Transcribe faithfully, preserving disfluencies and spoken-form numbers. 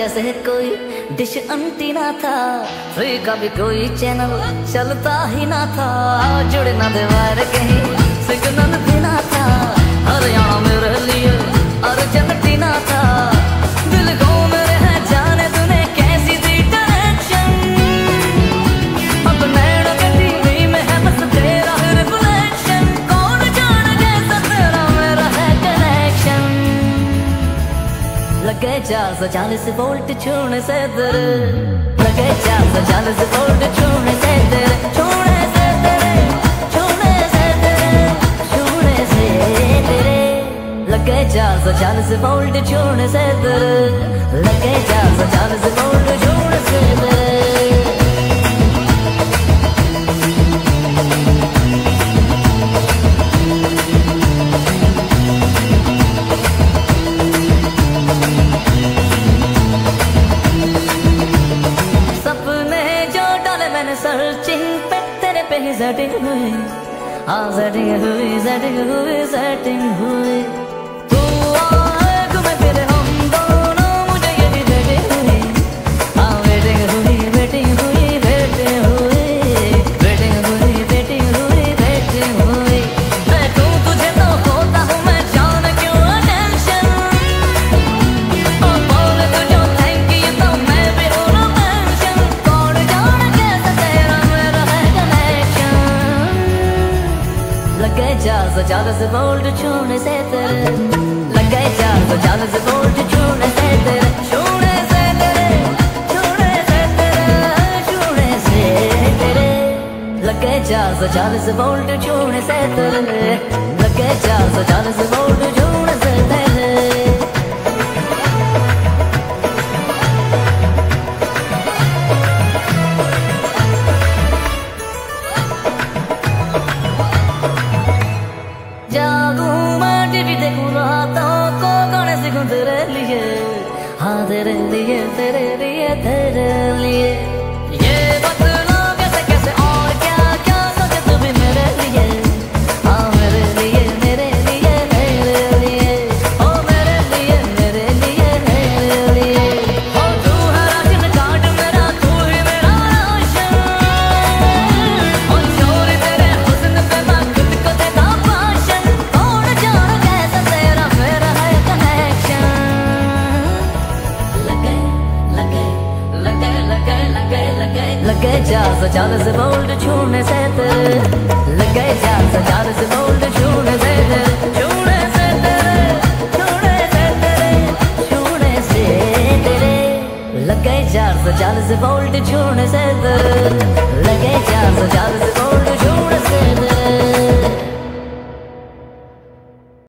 जैसे कोई dish antenna था, फ्री का भी कोई चैनल चलता ही ना था, जुड़े ना दे वायर कहीं सिग्नल भी ना था, हरियाणा मेरे लिए अर्जेंटीना था, दिल को मेरे है जाने तूने कैसी दी डायरेक्शन, अब नैन के टीवी में है बस तेरा रिफ्लेक्शन, कौन जाने कैसा तेरा मेरा है कनेक्शन, लगे चार सौ चालीस वोल्ट छूने से तेरे, लगे चार सौ चालीस वोल्ट छूने से तेरे, छूने से तेरे, छूने से तेरे, छूने से तेरे, लगे चार सौ चालीस वोल्ट छूने से तेरे, लगे चार सौ चालीस वोल्ट छूने से तेरे। सर्चिंग पे तेरे पे ही सेटिंग हुई, हाँ सेटिंग हुई, सेटिंग हुई, सेटिंग हुई, तू आए घूमे फिरे हम दोनों, मुझे ये भी वेटिंग हुई, हाँ वेटिंग हुई, वेटिंग हुई, वेटिंग हुई, वेटिंग हुई, वेटिंग हुई, वेटिंग हुई, मैं तू तुझे तो खोता हूँ मैं जान क्यों अटेंशन, और बोले तुझे थैंक यू तो मैं भी हूँ ना मेंशन, कौन जाने कैसे तेरा मेरा है कनेक्शन, लगे चार सौ चालीस वोल्ट छूने से तेरे, लगे चार सौ चालीस वोल्ट छूने से तेरे, छूने से तेरे, छूने से तेरे, छूने से तेरे, लगे चार सौ चालीस वोल्ट छूने से तेरे, लगे चार सौ चालीस वोल्ट छूने से तेरे। जागूं मैं टीवी देखूं रातों को गाने सीखूं तेरे लिए, हाँ तेरे लिए, तेरे लिए, तेरे लिए, ये बतला कैसे कैसे और क्या क्या सोचे तू भी मेरे लिए, हाँ मेरे लिए, मेरे लिए, मेरे लिए, ओ मेरे लिए, मेरे लिए, मेरे लिए, ओ तू है राशन कार्ड मेरा, तू ही मेरा राशन, ओ चोरी तेरे हुस्न पे मैं खुद को देता भाषण, कौन जाने कैसा तेरा मेरा है कनेक्शन, लगे लगे लगे लगे लगे लगे लगे चार सौ चालीस वोल्ट छूने से तेरे, लगे चार सौ चालीस वोल्ट छूने से तेरे, छूने से तेरे, छूने से तेरे, छूने से तेरे, लगे चार सौ चालीस वोल्ट छूने से तेरे, लगे चार सौ चालीस वोल्ट छूने से तेरे।